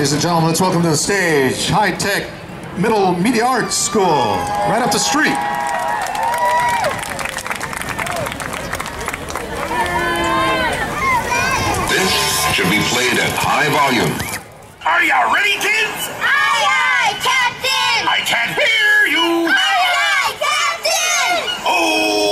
Ladies and gentlemen, let's welcome to the stage High-Tech Middle Media Arts School, right up the street. This should be played at high volume. Are you ready, kids? Aye, aye, Captain! I can't hear you! Aye, aye, Captain! Oh!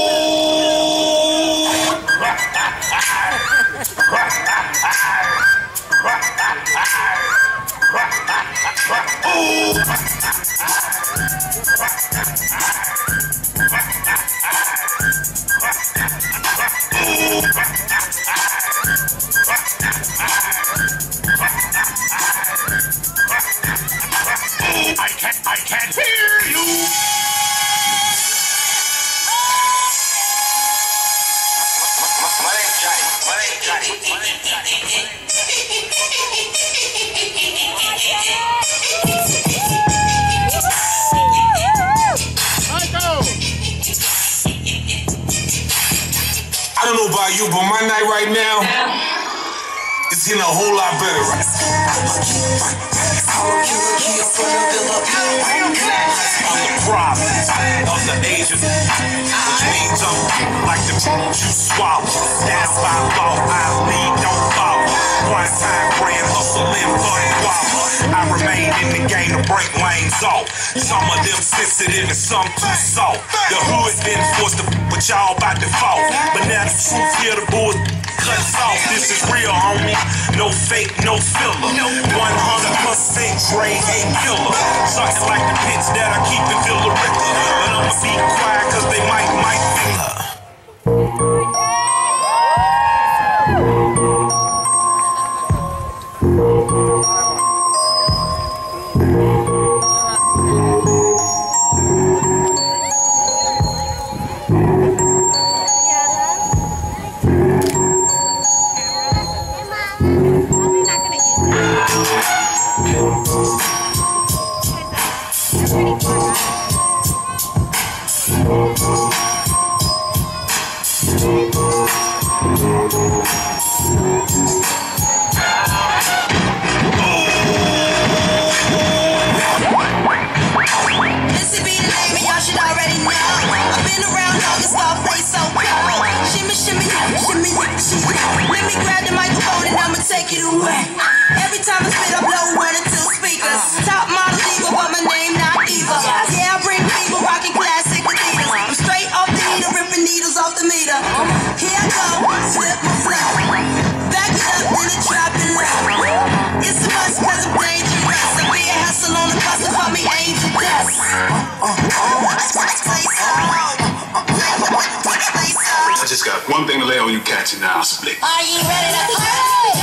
I can't hear you! My name's Johnny. I don't know about you, but my night right now is getting a whole lot better. I'm the problem of the Asian, which means I'm like the juice you swallow. Down by law, I lead, don't follow. One time, grand hustle, live, thought guava. I remain in the game to break lanes off. Some of them sensitive and some too soft. The hood been forced to put y'all by default, but now the truth here, the bull cuts off. This is real, homie. No fake, no filler. 100% Dre ain't killer. Sucking like the pits that I keep in Villa Rica. But I'ma be quiet cause they might feel her. Take it away. Every time I spit, I blow 1 or 2 speakers. Top model diva, but my name not Eva. Yeah, I bring people rocking classic Adidas. I'm straight off the heater, ripping needles off the meter. Here I go, slip my flow. Back it up, then I drop it low. It's a must cause I'm dangerous. I be a hustle on the bus, call me Angel Dust. I just got one thing to lay on you cats and now I'll split. Are you ready to play?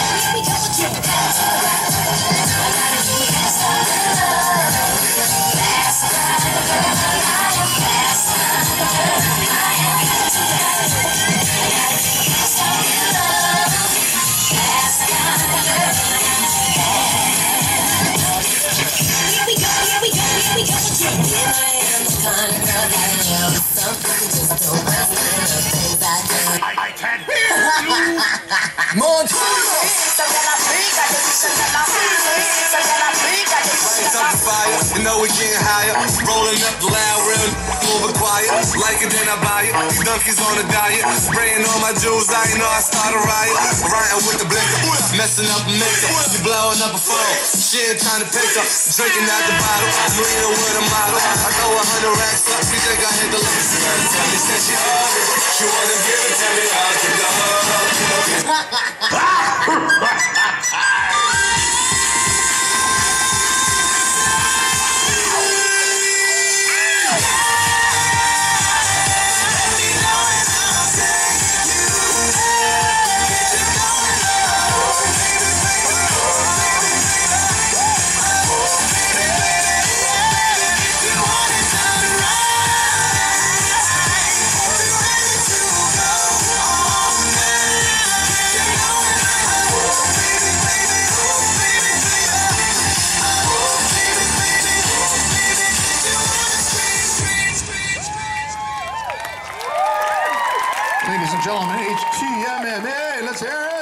I can't hear you! You know we getting higher, rolling up the loud real moving quiet. Like it then I buy it. These donkeys on a diet, spraying on my jewels. I ain't know I start a riot. Riding with the blinker, messing up a mixer. You blowing up a phone, shit trying to pick up. Drinking out the bottle, I'm leaning with a model. I go 100 racks up, she think I hit the limit. Tell me said she love it, she wanna give it to me. I can go. Ladies and gentlemen, HTMMA, let's hear it.